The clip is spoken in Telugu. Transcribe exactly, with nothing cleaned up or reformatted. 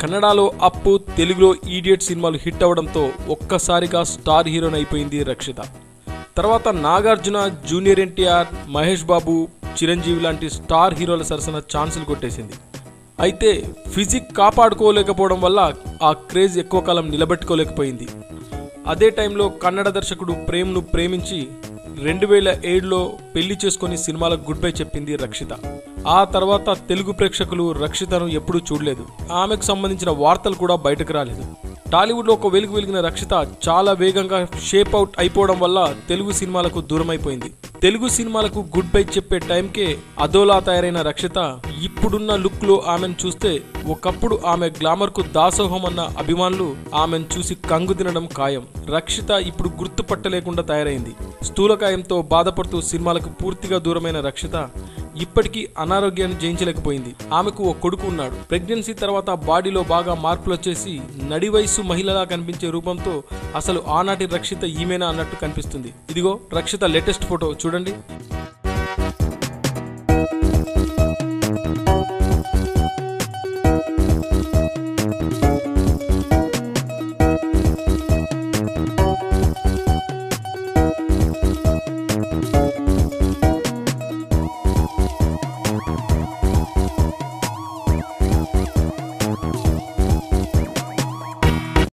కన్నడలో అప్పు, తెలుగులో ఈడియట్ సినిమాలు హిట్ అవడంతో ఒక్కసారిగా స్టార్ హీరోయిన్ అయిపోయింది రక్షిత. తర్వాత నాగార్జున, జూనియర్ ఎన్టీఆర్, మహేష్ బాబు, చిరంజీవి లాంటి స్టార్ హీరోల సరసన ఛాన్సులు కొట్టేసింది. అయితే ఫిజిక్ కాపాడుకోలేకపోవడం వల్ల ఆ క్రేజ్ ఎక్కువ కాలం నిలబెట్టుకోలేకపోయింది. అదే టైంలో కన్నడ దర్శకుడు ప్రేమ్ను ప్రేమించి రెండు వేల ఏడులో పెళ్లి చేసుకుని సినిమాలకు గుడ్ బై చెప్పింది రక్షిత. ఆ తర్వాత తెలుగు ప్రేక్షకులు రక్షితను ఎప్పుడూ చూడలేదు. ఆమెకు సంబంధించిన వార్తలు కూడా బయటకు రాలేదు. టాలీవుడ్లో ఒక వెలుగు వెలిగిన రక్షిత చాలా వేగంగా షేప్ అవుట్ అయిపోవడం వల్ల తెలుగు సినిమాలకు దూరం అయిపోయింది. తెలుగు సినిమాలకు గుడ్ బై చెప్పే టైంకే అదోలా తయారైన రక్షిత ఇప్పుడున్న లుక్ లో ఆమెను చూస్తే ఒకప్పుడు ఆమె గ్లామర్ కు దాసోహం అన్న అభిమానులు ఆమెను చూసి కంగు తినడం ఖాయం. రక్షిత ఇప్పుడు గుర్తుపట్టలేకుండా తయారైంది. స్థూలకాయంతో బాధపడుతూ సినిమాలకు పూర్తిగా దూరమైన రక్షిత ఇప్పటికీ అనారోగ్యాన్ని జయించలేకపోయింది. ఆమెకు ఓ కొడుకు ఉన్నాడు. ప్రెగ్నెన్సీ తర్వాత బాడీలో బాగా మార్పులు వచ్చేసి నడి వయసు మహిళలా కనిపించే రూపంతో అసలు ఆనాటి రక్షిత ఈమెనా అన్నట్టు కనిపిస్తుంది. ఇదిగో రక్షిత లేటెస్ట్ ఫోటో చూడండి.